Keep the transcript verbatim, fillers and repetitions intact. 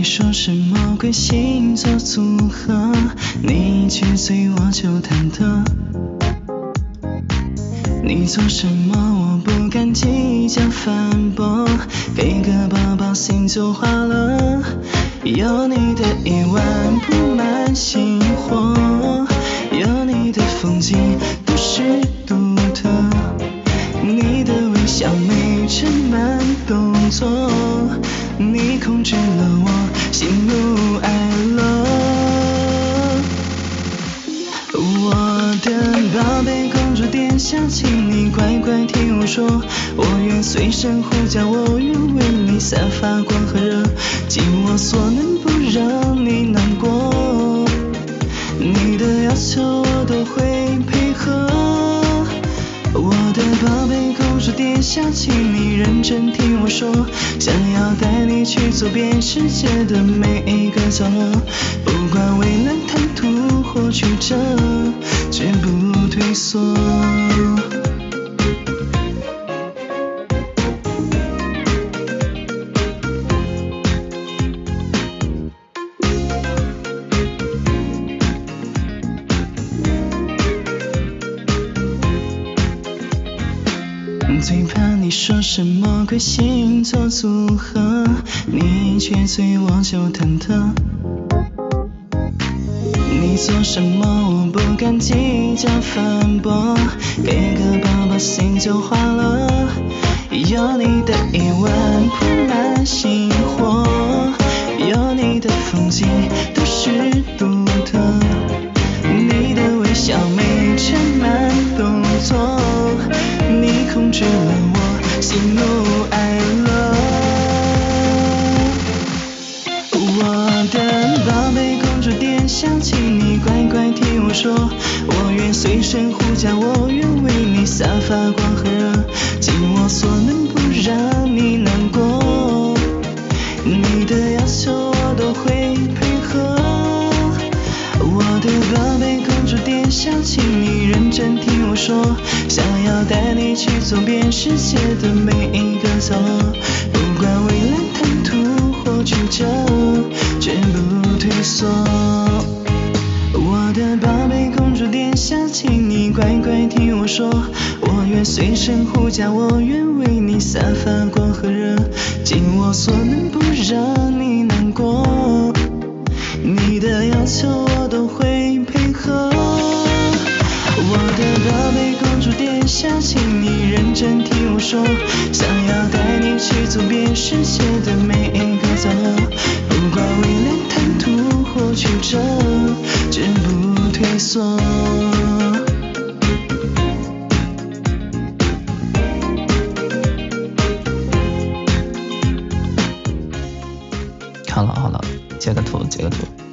你说什么鬼星座组合，你却随我就忐忑。你做什么我不敢计较反驳，给个抱抱心就化了。有你的一万布满星火，有你的风景都是独特，你的微笑没成慢动作，你控制了我喜怒哀乐。我的宝贝公主殿下，请你乖乖听我说，我愿随身护驾，我愿为你散发光和热，尽我所能不让你难过，你的要求我都会配合。我的宝贝公主殿下，请你认真听我说，想要带你去走遍世界的每一个角落，不管未来坦途或曲折，绝不退缩。最怕你说什么鬼星座组合，你却随我就忐忑。你做什么我不敢计较反驳，给个抱抱心就化了。有你的一万铺满星火，有你的风景都是独特，你的微笑没成慢动作，你控制了我喜怒哀乐。我的宝贝公主殿下，请你乖乖听我说，我愿随身护驾，我愿为你散发光和热，尽我所能不让你难过，你的要求我都会配合。我的宝贝公主殿下，请你认真听我说，想要带你去走遍世界的每一个角落，不管未来坦途或曲折，绝不退缩。我的宝贝公主殿下，请你乖乖听我说，我愿随身护驾，我愿为你散发光和热，尽我所能不让你难过，你的要求我都会配合。我的宝贝公主殿下，请你认真听我说，想要带你去走遍世界的每一个角落，不管未来坦途或曲折，绝不退缩。 好了好了，截个图截个图。